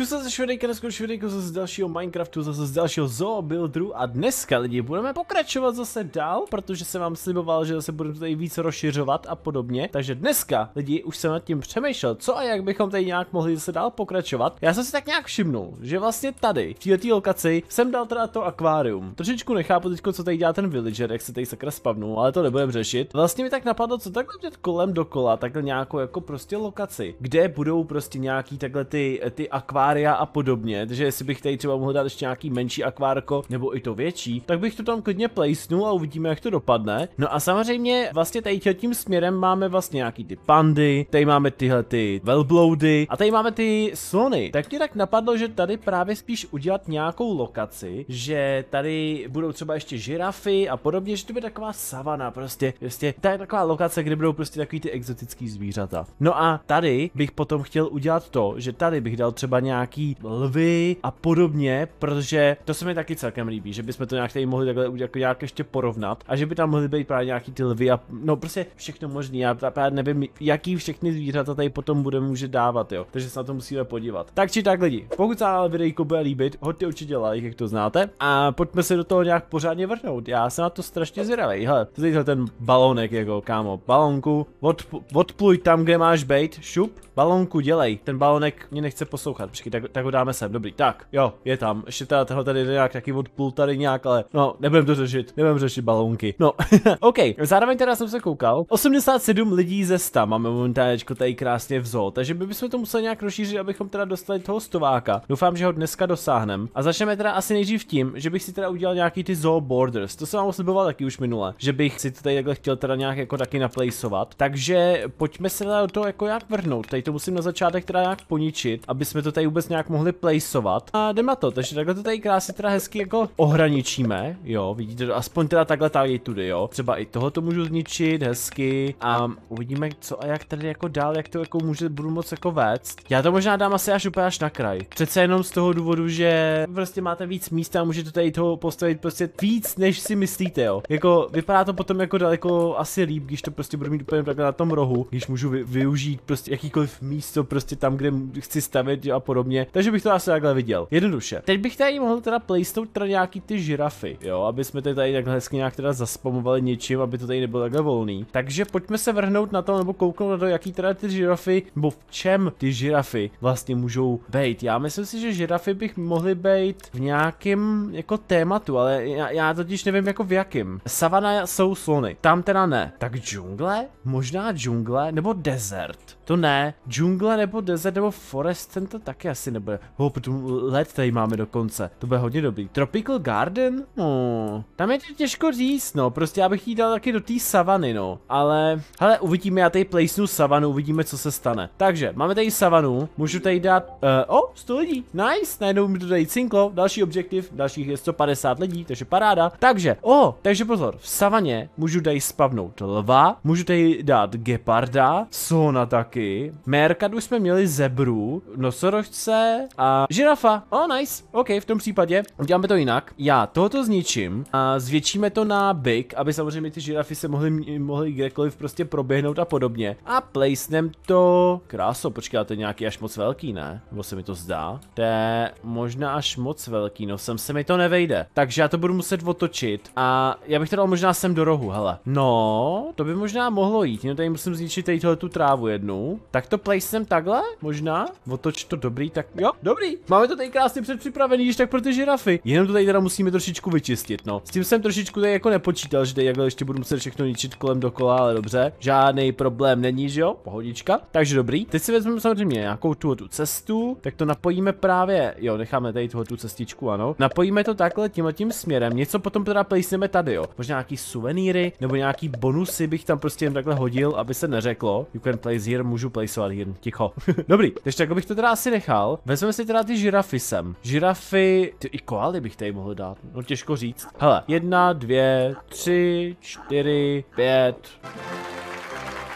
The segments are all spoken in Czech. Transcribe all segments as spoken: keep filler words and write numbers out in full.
Čus se švedejka, dneska švedejko zase z dalšího Minecraftu, zase z dalšího Zoo Builderu a dneska lidi budeme pokračovat zase dál, protože jsem vám sliboval, že zase budeme tady víc rozšiřovat a podobně. Takže dneska lidi už jsem nad tím přemýšlel, co a jak bychom tady nějak mohli zase dál pokračovat. Já jsem si tak nějak všimnul, že vlastně tady, v této lokaci, jsem dal teda to akvárium. Trošičku nechápu teďko, co tady dělá ten villager, jak se tady sakra spavnul, ale to nebudeme řešit. Vlastně mi tak napadlo, co takhle dělat kolem dokola, takhle nějakou jako prostě lokaci, kde budou prostě nějaký takhle ty, ty akvária a podobně. Takže jestli bych tady třeba mohl dát ještě nějaký menší akvárko, nebo i to větší, tak bych to tam klidně placenul a uvidíme, jak to dopadne. No a samozřejmě vlastně tady tím směrem máme vlastně nějaký ty pandy, tady máme tyhle ty velbloudy a tady máme ty slony. Tak mě tak napadlo, že tady právě spíš udělat nějakou lokaci, že tady budou třeba ještě žirafy a podobně, že to bude taková savana prostě. Prostě to je taková lokace, kde budou prostě takový ty exotický zvířata. No a tady bych potom chtěl udělat to, že tady bych dal třeba nějaký lvy a podobně, protože to se mi taky celkem líbí, že bychom to nějak tady mohli takhle jako nějak ještě porovnat a že by tam mohly být právě nějaký ty lvy a no prostě všechno možný. Já právě nevím, jaký všechny zvířata tady potom budeme může dávat, jo. Takže se na to musíme podívat. Tak či tak lidi, pokud se ale videjko bude líbit, hoďte určitě like, jak to znáte, a pojďme se do toho nějak pořádně vrhnout. Já jsem na to strašně zvědavý. Hele, to je ten balónek, jako kámo, balónku, od, odpluj tam, kde máš bejt, šup, balónku dělej. Ten balónek mě nechce poslouchat, počkej, tak, tak ho dáme sem, dobrý, tak, jo, je tam, ještě teda tohle tady nějak taky odplul tady nějak, ale no, nebudem to řešit, nebudem řešit balónky, no, OK, zároveň teda jsem se koukal, osmdesát sedm lidí ze sta máme momentálně tady krásně v zoo, takže my bychom to museli nějak rozšířit, abychom teda dostali toho stováka, doufám, že ho dneska dosáhneme a začneme teda asi nejdřív tím, že bych si teda udělal nějaký ty zoo borders, to jsem vám sliboval taky už minule, že bych si to tady takhle chtěl teda nějak jako taky naplejsovat, takže pojďme se teda do toho jako jak vrhnout, tady to musím na začátek teda nějak poničit, aby jsme to tady vůbec nějak mohli placeovat a jdeme na to, takže takhle to tady krásně teda hezky jako ohraničíme, jo, vidíte to, aspoň teda takhle tady tudy, jo, třeba i tohoto můžu zničit hezky a uvidíme co a jak tady jako dál, jak to jako může, budu moc jako vést. Já to možná dám asi až úplně až na kraj, přece jenom z toho důvodu, že prostě máte víc místa a můžete tady toho postavit prostě víc, než si myslíte, jo, jako vypadá to potom jako daleko asi líp, když to prostě budu mít úplně takhle na tom rohu, když můžu vy, využít prostě jakýkoliv místo prostě tam, kde chci stavět a podobně, takže bych to asi takhle viděl. Jednoduše. Teď bych tady mohl teda placenout teda nějaký ty žirafy, jo, aby jsme tady, tady takhle hezky nějak teda zaspamovali něčím, aby to tady nebylo takhle volný. Takže pojďme se vrhnout na to, nebo kouknout na to, jaký teda ty žirafy, nebo v čem ty žirafy vlastně můžou být. Já myslím si, že žirafy bych mohly být v nějakém jako tématu, ale já, já totiž nevím jako v jakém. Savana jsou slony, tam teda ne. Tak džungle? Možná džungle, nebo desert. To ne, džungle nebo desert nebo forest, ten to taky asi nebude. Ho, potom led tady máme dokonce, to bude hodně dobrý. Tropical garden? No, tam je to těžko říct, no, prostě já bych jí dal taky do té savany, no. Ale, hele, uvidíme, já tady placenu savanu, uvidíme, co se stane. Takže, máme tady savanu, můžu tady dát, uh, o, sto lidí, nice, najednou mi to tady cinklo, další objektiv, dalších je sto padesát lidí, takže paráda. Takže, o, takže pozor, v savaně můžu tady spavnout lva, můžu tady dát geparda, slona taky, Merkadu jsme měli zebru, nosorožce a žirafa. Oh, nice. OK, v tom případě uděláme to jinak. Já tohoto zničím a zvětšíme to na big, aby samozřejmě ty žirafy se mohly, mohly kdekoliv prostě proběhnout a podobně. A placenem to... Kráso, počkej, to je nějaký až moc velký, ne? Nebo se mi to zdá? To je možná až moc velký, no sem se mi to nevejde. Takže já to budu muset otočit a já bych to dal možná sem do rohu, hele. No, to by možná mohlo jít, no tady musím zničit tady tu trávu jednu. Tak to placenem takhle? Možná? Otoč to dobrý, tak jo, dobrý. Máme to tady krásně předpřipravený, když tak pro ty žirafy. Jenom to tady teda musíme trošičku vyčistit, no. S tím jsem trošičku tady jako nepočítal, že tady jakhle ještě budu muset všechno ničit kolem dokola, ale dobře. Žádný problém není, že jo? Pohodička. Takže dobrý. Teď si vezmeme samozřejmě nějakou tu, tu cestu, tak to napojíme právě, jo, necháme tady tu, tu cestičku, ano. Napojíme to takhle tímhle tím směrem. Něco potom teda placeneme tady, jo. Možná nějaký suvenýry nebo nějaký bonusy bych tam prostě jen takhle hodil, aby se neřeklo. You can place here, můžu placeovat here. Ticho. Dobrý, takže tak bych to teda asi nechal. Vezmeme si teda ty žirafy sem. Žirafy, ty i koaly bych tady mohl dát. No těžko říct. Hele, jedna, dvě, tři, čtyři, pět.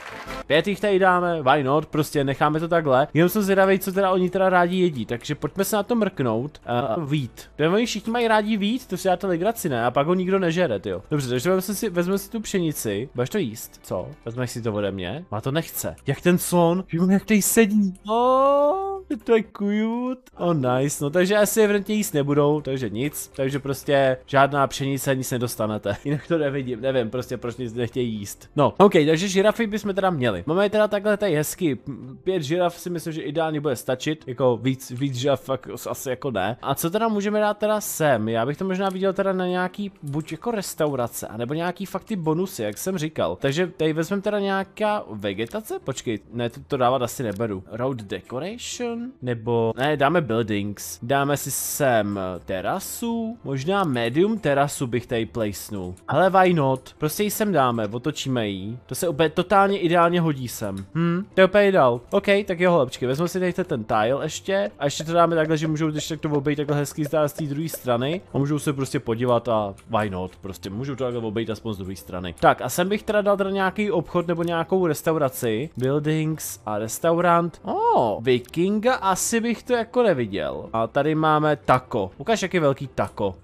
pět jich tady dáme, why not, prostě necháme to takhle. Jenom jsem zvědavý, co teda oni teda rádi jedí, takže pojďme se na to mrknout. Uh, vít. Oni všichni mají rádi vít, to si dáte legraci, ne? A pak ho nikdo nežere, jo. Dobře, takže vezmeme si, vezmeme si tu pšenici. Budeš to jíst? Co? Vezmeš si to ode mě? Má to nechce. Jak ten slon? Jak tady sedí. Oh, to je cute. Oh, nice. No takže asi evidentně jíst nebudou, takže nic. Takže prostě žádná pšenice, nic nedostanete. Jinak to nevidím, nevím, prostě proč nic nechtějí jíst. No, ok, takže žirafy bychom teda měli. Máme teda takhle tady hezky. Pět žiraf si myslím, že ideálně bude stačit. Jako víc, víc žiraf fakt asi jako ne. A co teda můžeme dát teda sem? Já bych to možná viděl teda na nějaký buď jako restaurace, anebo nějaký fakt ty bonusy, jak jsem říkal. Takže tady vezmeme teda nějaká vegetace? Počkej, ne, to, to dávat asi neberu. Road decoration? Nebo, ne, dáme buildings. Dáme si sem terasu. Možná medium terasu bych tady placenul. Ale why not? Prostě ji sem dáme, otočíme ji. To se úplně totálně ideálně hodí sem. Hm, to je úplně ideál. OK, tak jo, lepčky, vezmeme si tady ten tile ještě. A ještě to dáme takhle, že můžou když tak to obejít takhle hezky z té druhé strany. A můžou se prostě podívat a why not? Prostě můžou to takhle obejít aspoň z druhé strany. Tak a sem bych teda dal teda nějaký obchod nebo nějakou restauraci. Buildings a restaurant. Oh, vikinga asi bych to jako neviděl. A tady máme taco. Ukaž, jak je velký taco.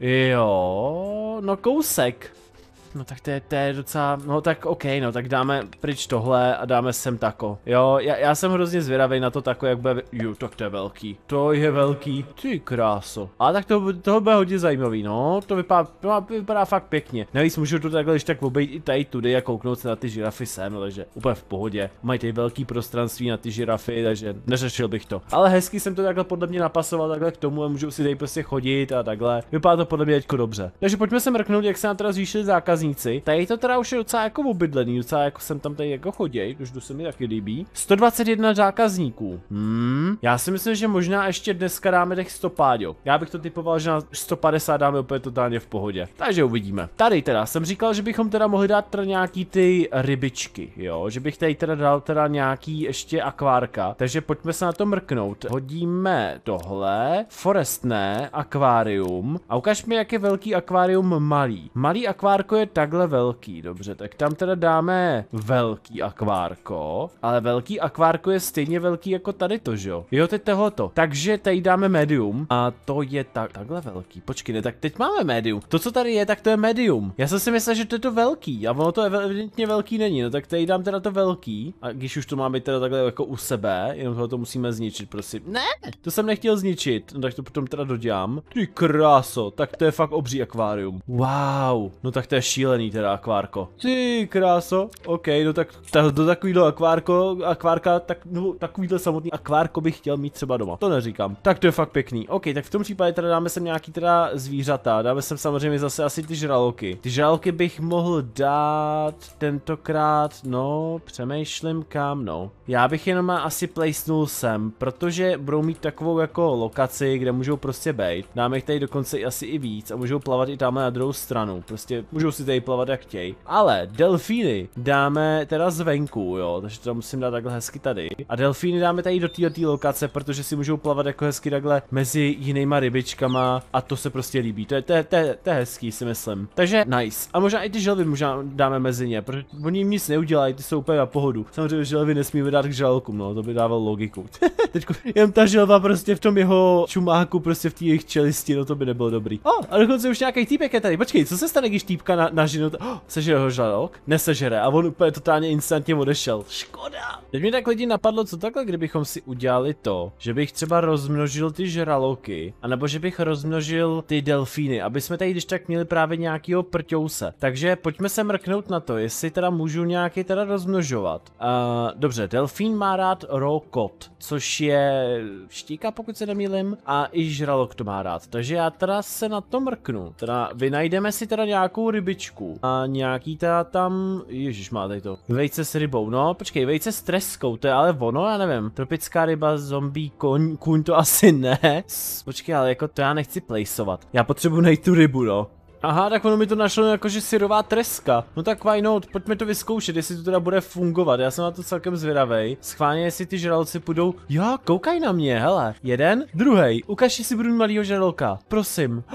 Jo, no kousek. No tak to je, to je docela, no tak ok, no tak dáme pryč tohle a dáme sem tako. Jo, já, já jsem hrozně zvědavý na to tako, jak bude, jo, tak to je velký. To je velký, ty kráso. A tak to, toho bude hodně zajímavý, no, to vypadá, to vypadá fakt pěkně. Navíc můžu to takhle když tak obejít i tady tudy a kouknout se na ty žirafy sem, no, takže úplně v pohodě. Mají tady velký prostranství na ty žirafy, takže neřešil bych to. Ale hezky jsem to takhle podle mě napasoval takhle k tomu a můžu si tady prostě chodit a takhle. Vypadá to podle mě teďko dobře. Takže pojďme se mrknout, jak se nám teda zvýšili zákazníci. Tady to teda už je docela jako obydlený, docela jako jsem tam tady jako choděj, už to se mi taky líbí. sto dvacet jedna zákazníků. Hmm, já si myslím, že možná ještě dneska dáme těch sto páďo. Já bych to typoval, že na sto padesát dáme úplně totálně v pohodě. Takže uvidíme. Tady teda jsem říkal, že bychom teda mohli dát teda nějaký ty rybičky, jo, že bych tady teda dal teda nějaký ještě akvárka. Takže pojďme se na to mrknout. Hodíme tohle, forest ne, akvárium. A ukaž mi, jak je velký akvárium malý. Malý akvárko je takhle velký, dobře, tak tam teda dáme velký akvárko, ale velký akvárko je stejně velký jako tady to, že jo? Jo, teď tohleto. Takže tady dáme medium a to je tak, takhle velký. Počkej, ne, tak teď máme medium. To, co tady je, tak to je medium. Já jsem si myslel, že to je to velký a ono to evidentně velký není, no tak tady dám teda to velký a když už to máme teda takhle jako u sebe, jenom tohle to musíme zničit, prosím. Ne, to jsem nechtěl zničit, no tak to potom teda dodělám. Ty kráso, tak to je fakt obří akvárium. Wow, no tak to je šílený teda akvárko. Ty kráso, ok, no tak ta, do takovýhle akvárko, akvárka, tak no takovýhle samotný akvárko bych chtěl mít třeba doma. To neříkám. Tak to je fakt pěkný. Ok, tak v tom případě teda dáme sem nějaký teda zvířata, dáme sem samozřejmě zase asi ty žraloky. Ty žraloky bych mohl dát tentokrát, no, přemýšlím kam, no. Já bych jenom asi placenul sem, protože budou mít takovou jako lokaci, kde můžou prostě bejt. Dáme jich tady dokonce i asi i víc a můžou plavat i tamhle na druhou stranu. Prostě můžou si tady plavat jak chtějí. Ale delfíny dáme teda zvenku, jo, takže to musím dát takhle hezky tady. A delfíny dáme tady do této lokace, protože si můžou plavat jako hezky takhle mezi jinýma rybičkama a to se prostě líbí. To je, to je, to je, to je hezký, si myslím. Takže nice. A možná i ty želvy možná dáme mezi ně, protože oni jim nic neudělají, ty jsou úplně na pohodu. Samozřejmě želvy nesmíme dát k žralokům, no, to by dávalo logiku. Teďko jen ta želva prostě v tom jeho čumáku, prostě v té jejich čelisti, no to by nebylo dobrý. Oh, a dokonce už nějaký týpek je tady. Počkej, co se stane, když týpka na, na ženu, oh, sežere ho žralok? Nesežere a on úplně totálně instantně odešel. Škoda. Teď mi tak lidi napadlo, co takhle, kdybychom si udělali to, že bych třeba rozmnožil ty žraloky, anebo že bych rozmnožil ty delfíny, aby jsme tady když tak měli právě nějakýho prťouse. Takže pojďme se mrknout na to, jestli teda můžu nějaký teda rozmnožovat. Uh, dobře, delfín má rád rokot, což je štíka, pokud se nemýlim, a i žralok to má rád. Takže já teda se na to mrknu. Teda vynajdeme si teda nějakou rybičku a nějaký teda tam, ježiš, má tady to, vejce s rybou, no, počkej, vejce s treskou, to je ale ono, já nevím, tropická ryba, zombie, koň, kůň to asi ne. Počkej, ale jako to já nechci placeovat, já potřebuji najít tu rybu, no. Aha, tak ono mi to našlo jakože syrová treska. No tak why not, pojďme to vyzkoušet, jestli to teda bude fungovat, já jsem na to celkem zvědavej. Schválně, jestli ty žraloci půjdou, jo, koukaj na mě, hele. Jeden, druhej, ukaž, si budu malýho žraloka, prosím.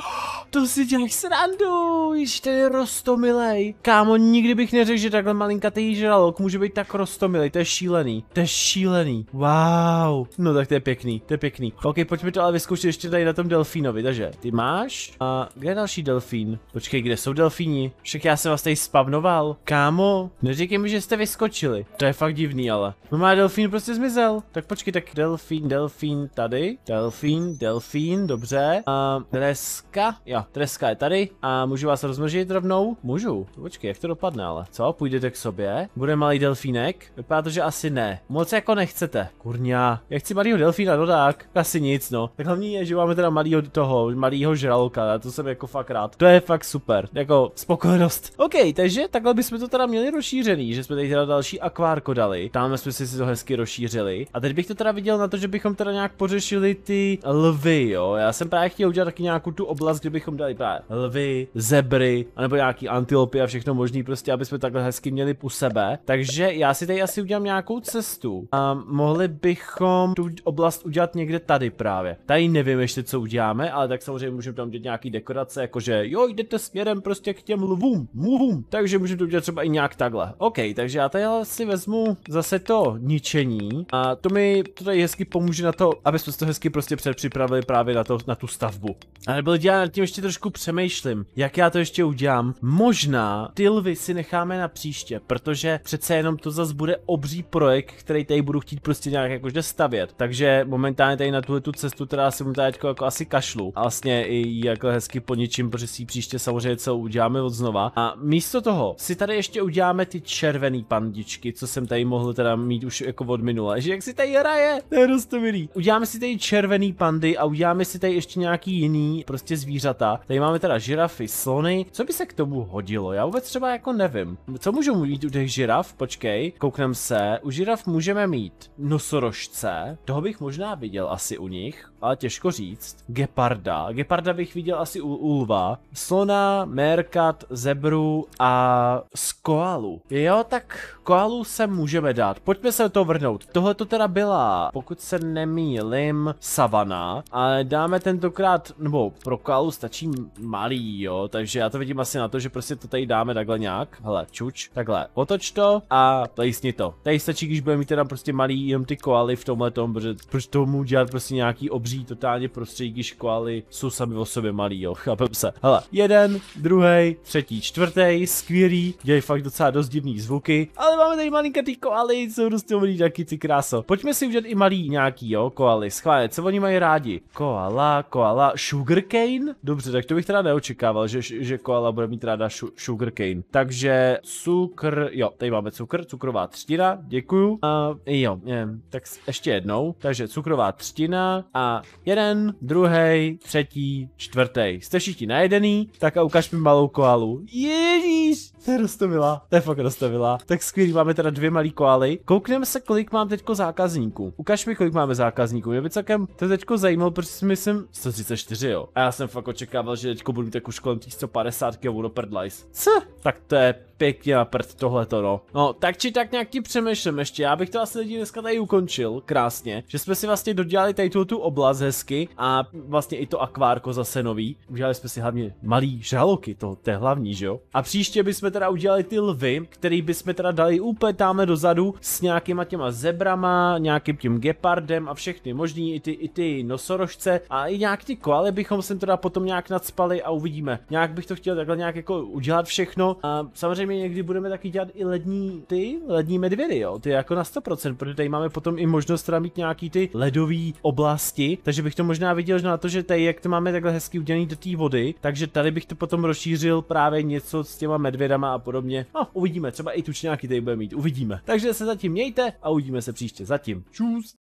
To si děláš srandu, již ten je rostomilej. Kámo, nikdy bych neřekl, že takhle malinkatý žralok může být tak rostomilej, to je šílený, to je šílený, wow. No tak to je pěkný, to je pěkný. Ok, pojďme to ale vyzkoušet ještě tady na tom delfínovi, takže ty máš, a kde je další delfín? Počkej, kde jsou delfíni? Však já jsem vás tady spavnoval. Kámo, neříkej mi, že jste vyskočili, to je fakt divný ale. No má delfín prostě zmizel, tak počkej, tak delfín, delfín tady, delfín, delfín, dobře. A treska, jo, treska je tady a můžu vás rozmnožit rovnou? Můžu, počkej, jak to dopadne ale, co, půjdete k sobě? Bude malý delfínek? Vypadá to, že asi ne, moc jako nechcete, kurňa, já chci malýho delfína, no tak, asi nic no, tak hlavní je, že máme teda malýho toho, malýho žraloka, to jsem jako fakt rád, to je fakt super, jako spokojenost. OK, takže takhle bychom to teda měli rozšířený, že jsme tady teda další akvárko dali, tam jsme si to hezky rozšířili a teď bych to teda viděl na to, že bychom teda nějak pořešili ty lvy, jo, já jsem právě chtěl udělat taky nějakou tu oblast, kde bychom dali právě lvy, zebry, anebo nějaký antilopy a všechno možný prostě, aby jsme takhle hezky měli u sebe, takže já si tady asi udělám nějakou cestu a mohli bychom tu oblast udělat někde tady právě, tady nevím ještě co uděláme, ale tak samozřejmě můžeme tam dělat nějaký dekorace, jakože jo, jdete směrem prostě k těm lvům, mluvům, takže můžeme to udělat třeba i nějak takhle, OK, takže já tady si vezmu zase to ničení a to mi to tady hezky pomůže na to, aby jsme to hezky prostě předpřipravili právě na, to, na tu stavbu. Ale byl dělat nad tím ještě trošku přemýšlím, jak já to ještě udělám. Možná ty lvy si necháme na příště, protože přece jenom to zase bude obří projekt, který tady budu chtít prostě nějak jakože stavět. Takže momentálně tady na tuhle tu cestu teda si mu tady jako asi kašlu. A vlastně i jako hezky poničím, protože si příště samozřejmě co uděláme od znova. A místo toho si tady ještě uděláme ty červený pandičky, co jsem tady mohl teda mít už jako od minule. Že jak si tady hraje, to je dost milý. Uděláme si tady červený pandy a uděláme si tady ještě nějaký jiný prostě zvířata. Tady máme teda žirafy, slony. Co by se k tomu hodilo? Já vůbec třeba jako nevím. Co můžu mít u těch žiraf? Počkej, kouknem se. U žiraf můžeme mít nosorožce. Toho bych možná viděl asi u nich, ale těžko říct. Geparda. Geparda bych viděl asi u, u lva. Slona, merkat, zebru a koalu. Jo, tak koalu se můžeme dát. Pojďme se do toho vrhnout. Tohle to teda byla, pokud se nemýlim, savana, ale dáme tentokrát, nebo pro koalu stačí malý, jo, takže já to vidím asi na to, že prostě to tady dáme takhle nějak. Hele, čuč, takhle, otoč to a plejsni to. Tady stačí, když budeme mít teda prostě malý jenom ty koaly v tomhletom, protože proč tomu dělat prostě nějaký obří totálně prostředí, když koaly jsou sami o sobě malý, jo, chápem se. Hele, jeden, druhý, třetí, čtvrtý, skvělý, dělají fakt docela dost divný zvuky, ale máme tady malinkatý koaly, jsou dost dobrý, taky ty kráso. Pojďme si udělat i malý nějaký, jo, koaly, schválně, co oni mají rádi? Koala, koala, sugarcane? Dobře, tak to bych teda neočekával, že, že koala bude mít ráda sugarcane. Takže cukr, jo, tady máme cukr, cukrová třtina, děkuju. A jo, je, tak ještě jednou, takže cukrová třtina a jeden, druhý, třetí, čtvrtý. Jste všichni najedený, tak a ukaž mi malou koalu. Ježíš, to je roztomilá, to je fakt roztomilá. Tak skvělý, máme teda dvě malý koaly. Koukneme se, kolik mám teďko zákazníků. Ukaž mi, kolik máme zákazníků. Mě by celkem to teďko zajímalo, protože si myslím sto třicet čtyři, jo. A já jsem fakt očekával, že teďko budu mít tak už kolem těch sto padesát kilo prdlajs. Co? Tak to je pěkně na prd tohleto, no. No, tak či tak nějak ti přemýšlím ještě. Já bych to asi lidi dneska tady ukončil, krásně. Že jsme si vlastně dodělali tady tu, tu oblast hezky a vlastně i to akvárko zase nový. Udělali jsme si hlavně malý žraloky, to, to je hlavní, že jo. A příště bychom teda udělali ty lvy, který bychom teda dali úplně tamhle dozadu s nějakýma těma zebrama, nějakým tím gepardem a všechny možný, i ty, i ty nosorožce a i nějak ty koaly bychom sem teda potom nějak nadspali a uvidíme. Nějak bych to chtěl takhle nějak jako udělat všechno a samozřejmě někdy budeme taky dělat i lední ty, lední medvědy, jo, ty jako na sto procent, protože tady máme potom i možnost teda mít nějaký ty ledové oblasti, takže bych to možná viděl na to, že tady jak to máme takhle hezky udělaný do té vody, takže tady bych to potom rozšířil právě něco s těma medvědama a podobně. No, uvidíme, třeba i tučňáky tady budeme mít, uvidíme. Takže se zatím mějte a uvidíme se příště. Zatím. Čus.